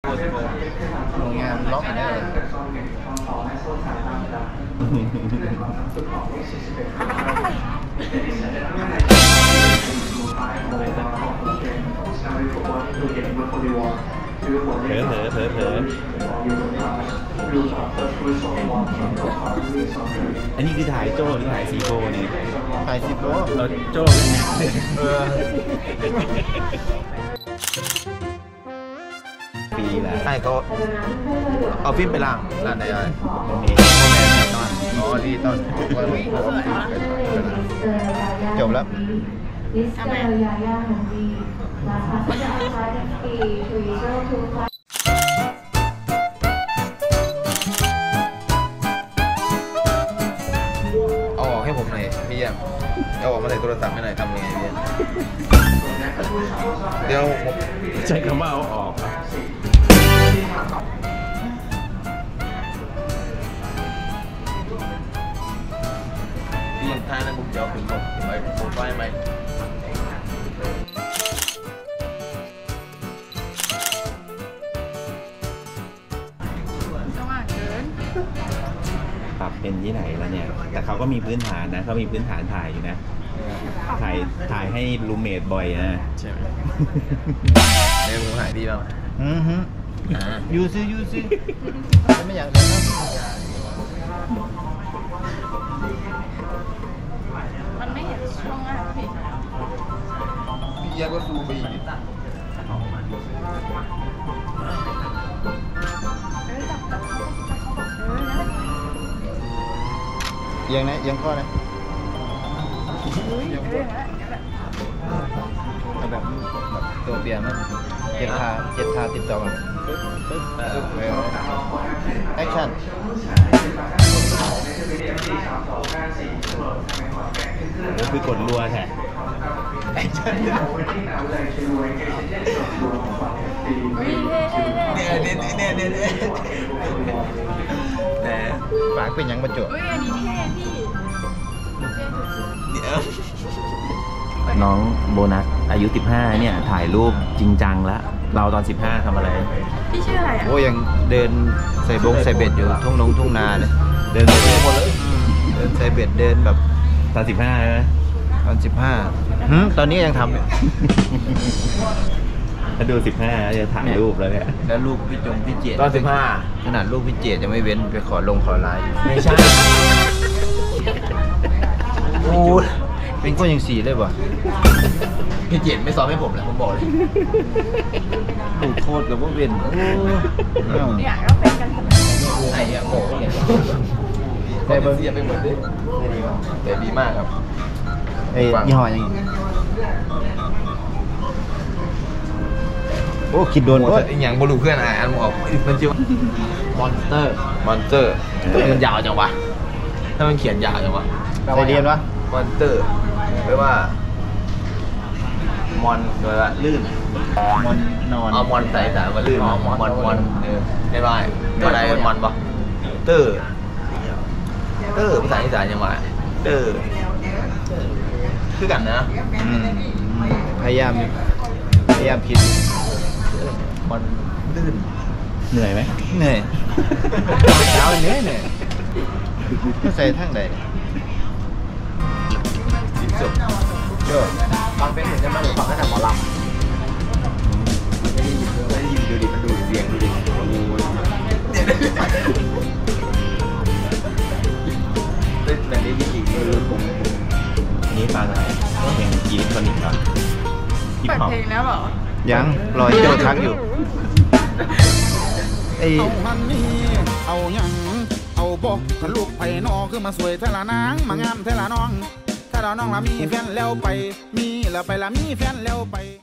โรงงานล็อกได้เลยเผลออันนี้คือถ่ายโจ้หรือถ่ายซีโก้เนี่ยถ่าย10 โลเราโจ้เลยนะปีละใช่ก็เอาฟิล์มไปล้างร้านไหนอะไรอ๋อดีตอนว่าเอาฟิล์มจบแล้วทำไมเอาออกให้ผมหน่อยพี่ยังเอาออกมาใส่โทรศัพท์ให้หน่อยทำยังไงพี่เดี๋ยวผมใช้คำว่าเอาออกพี่ยังท่านั้นผมจะเอาถึงไปผมไฟไหมสว่างเกินปรับเป็นที่ไหนแล้วเนี่ยแต่เขาก็มีพื้นฐานนะเขามีพื้นฐานถ่ายอยู่นะถ่ายให้รูเมทบ่อยนะใช่ไหมเดี๋ยวผมหายดีบ้างยูซื้อไม่อยากเลยนะมันไม่เห็นช่วงอ่ะพี่พี่ก็ซูไปอีกยังนะยังข้อนะแบบตัวเปลี่ยนมันเจ็ดทาติดต่อกันแอคชั่นคือกดรัวแท้แอคชั่นเนี่ยแต่ปากเป็นยังประจวบอันนี้เท่พี่น้องโบนัสอายุ15เนี่ยถ่ายรูปจริงจังแล้วเราตอน15ทำอะไรพี่ชื่ออะไรอ่ะโอ้ยังเดินใส่เบ็ดอยู่ทุ่งนาเลยเดินไปหมดเลยเดินใส่เบ็ดเดินแบบตอน15ใช่ไหมตอน15ตอนนี้ยังทำอยู่ถ้าดู15จะถ่ายรูปแล้วเนี่ยแล้วลูกพี่เจตตอน15 ขนาดลูกพี่เจตจะไม่เว้นไปขอไลน์ไม่ใช่โอ้เป็นคนยัง4เลยป่ะพี่เจตไม่ซ้อมให้ผมเลยผมบอกเลยลูกโคตรกับพวกเว้นเนี่ยก็เป็นกันไอ้โง่แต่เบอร์เสียไปหมดเลยแต่ดีมากครับยี่ห้อยังโอ้คิดโดนอย่างบลูเพื่อนอ่านออกมันชื่อมอนสเตอร์มันยาวจังวะถ้ามันเขียนยาวจังวะใครเรียนวะมอนสเตอร์แปลว่ามอนแปลว่าลื่นมอนนอนเอามอนใส่แต่ว่าลื่นมอนไม่ได้อะไรมอนปะเตอร์ภาษาอีสานยังไงเตอร์คือกันนะพยายามคิดมันลื่นเหนื่อยไหมเหนื่อยเช้าเหนื่อยก็ใส่ทั้งใดจิ้มจุ่มเยอะฟังเป็นเหมือนจะมาฟังตั้งแต่หมอลำไม่ได้ยินดูดิมันดูเสียงดูดิแบบนี้ยิ่งผมนี่ฟังอะไรเพลงอิเล็กทรอนิกส์ครับเปิดเพลงแล้วเหรอยังรอยโจทักอยู่เอามันนี่เอายังเอาบอกทะลุไปนอคือมาสวยเทละนางมางามเทละน้องถ้าเราน้องละมีแฟนแล้วไปมีแล้วไปละมีแฟนแล้วไป